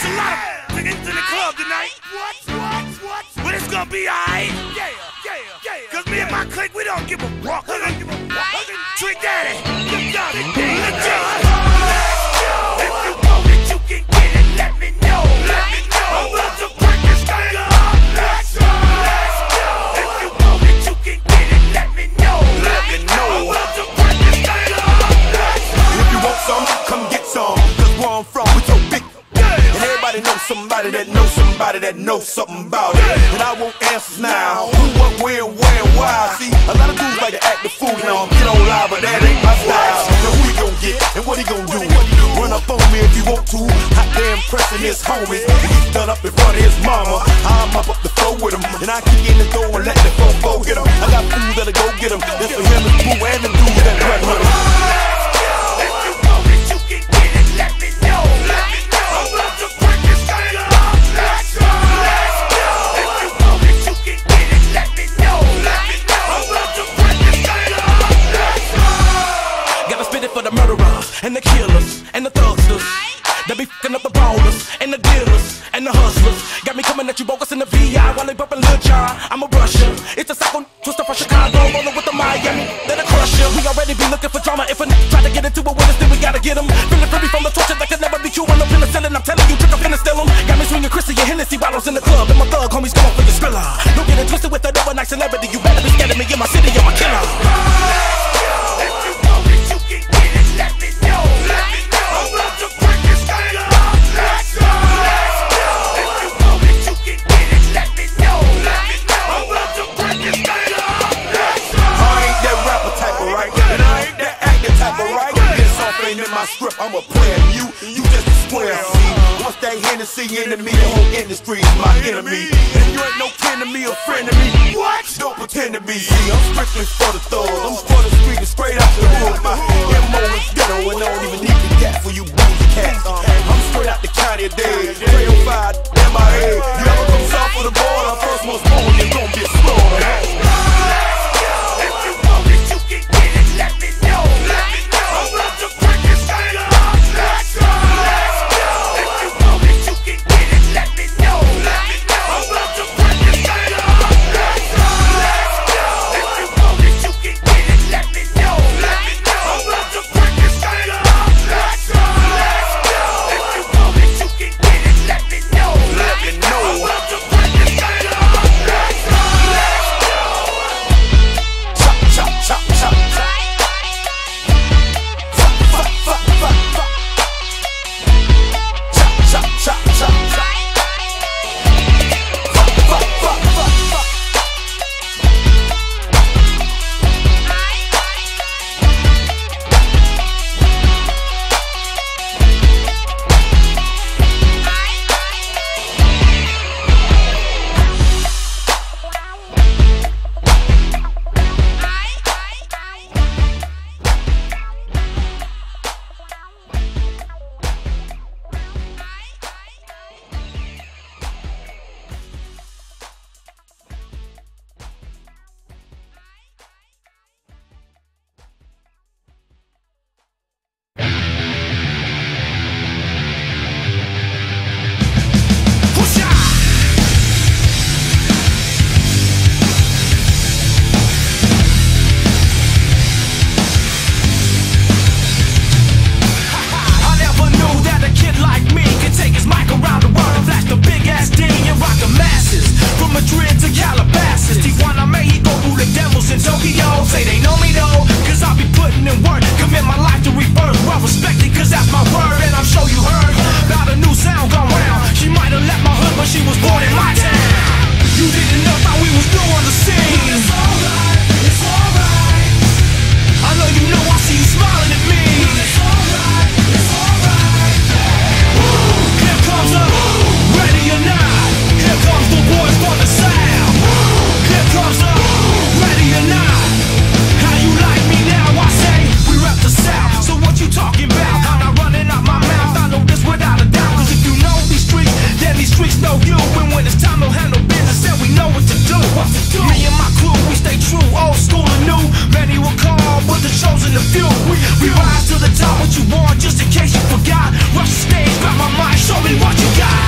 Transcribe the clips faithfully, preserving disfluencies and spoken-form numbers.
It's a lot of niggas in the club tonight. What? What? What? But it's gonna be alright. Yeah, yeah, yeah. Cause me and my clique, we don't give a fuck. We don't give a fuck. Trick Daddy, look down the day. Let's go. If you want it, you can get it. Let me know. Let me know. I'm about to break this thing up. Let's go. Let's go. If you want it, you can get it. Let me know. Let me know. I'm about to break this thing up. Let's go. If you want some, come get some. Cause where I'm from, we so big. And everybody knows somebody that knows somebody that knows something about it. And I want answers now. Who, what, where, where, and why? See, a lot of dudes like to act the fool now. Get on live, but that ain't my style. Now who he gon' get and what he gon' do? Run up on me if you want to. Hot damn pressing his homies. He's done up in front of his mama. I'm up up the floor with him. And I kick in the door and let the phone go get him. I got fools that'll go get him. That's for him, his boo, and the dudes that run with him. If you want it, you can get it. Let me know. Let me know. I'm about to break this thing up. Let's go. Let's go. If you want it, you can get it. Let me know. Let me know. I'm about to break this thing up. Let's go. Gotta spit it for the murderers and the killers and the thugsters. They be fucking up the ballers and the dealers and the hustlers. Got me coming at you bogus in the V I while they bumping Lil Jon. I'm a Russia. It's a psycho twister from Chicago, rolling with the Miami. They're the crusher. We already be looking for drama. If a n try to get into it with us, then we gotta get them. Feeling free from the torture that can never be chewing up in the ceiling. I'm telling you, trick up in the steal 'em. Got me swinging Chrissy and Hennessy bottles in the club. And my thug homies going for your thriller. Don't get it twisted with that overnight celebrity. You better be scared of me in my city. I'm a killer. If you want it, you can get it. Let me know. Let me know. I'm about to break this thing up. Let's go. Let's go. If you want it, you can get it. Let me know. Let me know. I'm about to break this thing up. Let's go. I ain't that rapper type of right, and I ain't that acting type of right. This off ain't in my script, I'm a player. You, you just a square. See, once that Hennessy into me, the whole industry is my enemy. And you ain't no kin to me or friend to me. What? Don't pretend to be. See, I'm strictly for the thugs. I'm for the street and straight out the hood. My M O is ghetto, and I don't even need the gat for you boozy cats. I'm straight out the county of Dade. three oh five M I A. You ever come south of the border? First one's born, you're gonna get slaughtered. If you want it, you can get it. Let me know. Let me know. I'm about to break this thing up. Let's go. Let's go. If you want it, you can get it. Let me know. Let me know. I'm about to break this thing up. Let's go. Let's go. If you want it, you can get it. Let me know. Let me know. I'm about to break this thing up. Let's go. Let's go. If you want it, you can get it. Let me know. Let me know. I'm about to break this thing up. Let's go. Chop, chop, chop, chop, chop. Fuck, fuck, fuck, fuck, fuck. Chop, chop, chop, chop, chop. Fuck, fuck, fuck, fuck, fuck. Say they know me though, cause I be putting in work. Commit my life to rebirth, well respected cause that's my word. And I'm sure you heard about a new sound gone round. She might have left my hood but she was born in my town. You didn't know how we was new on the scene. It's alright, it's alright. I know you know I see you smiling at me. It's alright, it's alright. Here comes the ready or not. Here comes the boys for the sound. Here comes the ready or not. How you like me now? I say we rep the South. So what you talking about? I'm not running out my mouth. I know this without a doubt. Cause if you know these streets, then these streets know you. And when it's time to handle business, then we know what to do. Me and my crew, we stay true, old school and new. Many will call, but the chosen the few. We rise to the top. What you want, just in case you forgot. Rush the stage, grab my mic, show me what you got.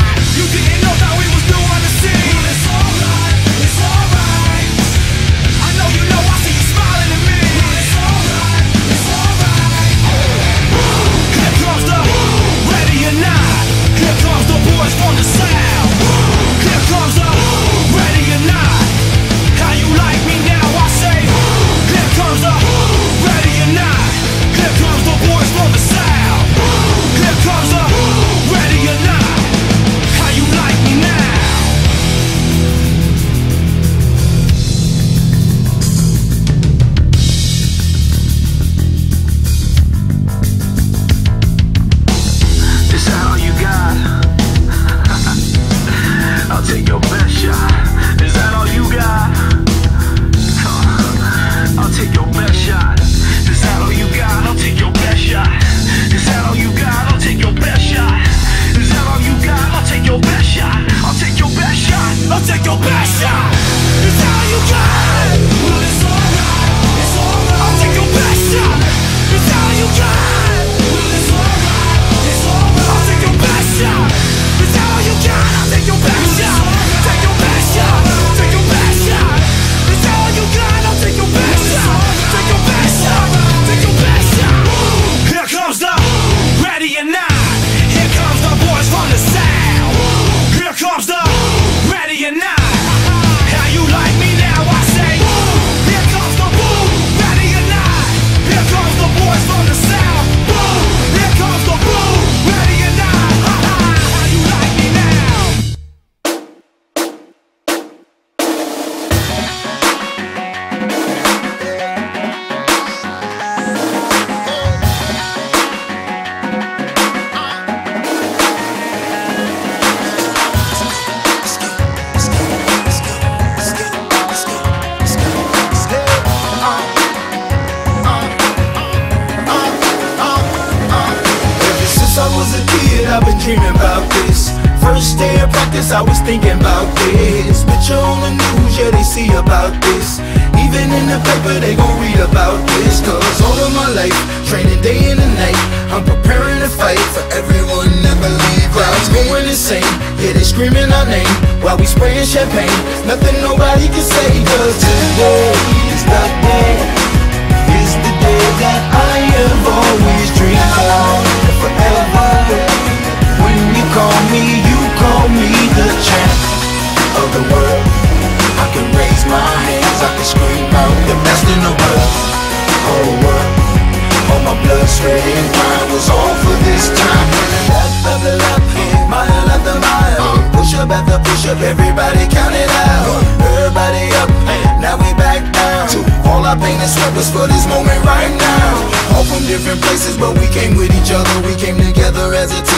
I was a kid, I've been dreaming about this. First day of practice, I was thinking about this. Picture on the news, yeah, they see about this. Even in the paper, they gon' read about this. Cause all of my life, training day and night, I'm preparing to fight for everyone that believe. Crowds going insane, yeah, they screaming our name while we spraying champagne. Nothing nobody can say, cause today is the day, is the day that I have always dreamed of forever. When you call me, you call me the champ of the world. I can raise my hands, I can scream out the best in the world. Whole world, all my blood, sweat and grind was all for this time. Lap after lap, mile after mile, push up after push up, everybody count it out. Everybody up, now we back down. All our pain and sweat was for this moment right now. All from different places, but we came with each other, we came together as a team.